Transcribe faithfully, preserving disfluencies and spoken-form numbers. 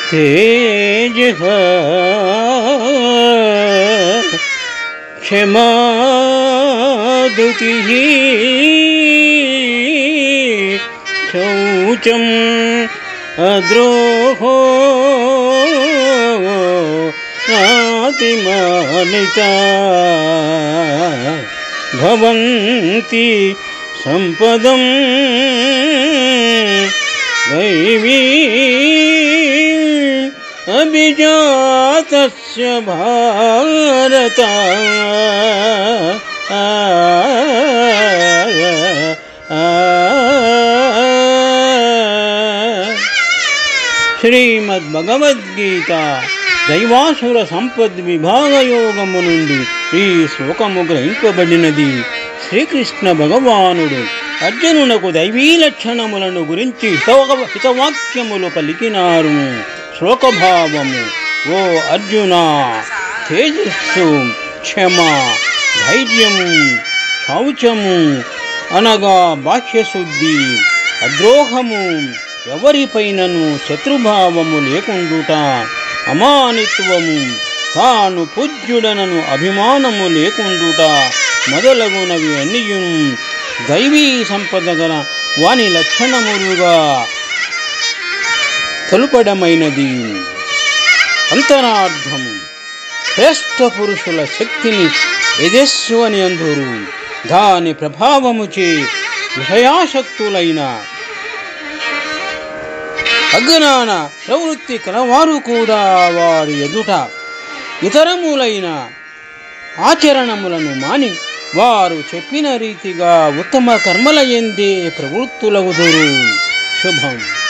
तेजः क्षमा धृतिः शौचम् अद्रोहो नातिमानिता भवन्ति सम्पदम् दैवी अभिजातस्य भारत। శ్రీమద్భగవద్గీత దైవాసుర సంపద్ విభాగ యోగము నుండి ఈ శ్లోకము గ్రహింపబడినది. శ్రీకృష్ణ భగవానుడు అర్జునునకు దైవీ లక్షణములను గురించి హితవాక్యములు పలికినారు. శ్లోకభావము: ఓ అర్జున, తేజస్సు, క్షమ, ధైర్యము, శౌచము అనగా బాహ్యశుద్ధి, అద్రోహము, ఎవరిపైనను శత్రుభావము లేకుండుట, అమానిత్వము, తాను పూజ్యుడనను అభిమానము లేకుండుట మొదలగునవి అన్నియును దైవీ సంపద గల వాని లక్షణములుగా తెలుపడమైనది. అంతరార్థము: శ్రేష్ఠ పురుషుల శక్తిని యజస్సు అని అందురు. దాని ప్రభావముచే విషయాసక్తులైన అజ్ఞాన ప్రవృత్తి కలవారు కూడా వారి ఎదుట ఇతరములైన ఆచరణములను మాని వారు చెప్పిన రీతిగా ఉత్తమ కర్మల యందే ప్రవృత్తులగుదురు. శుభం.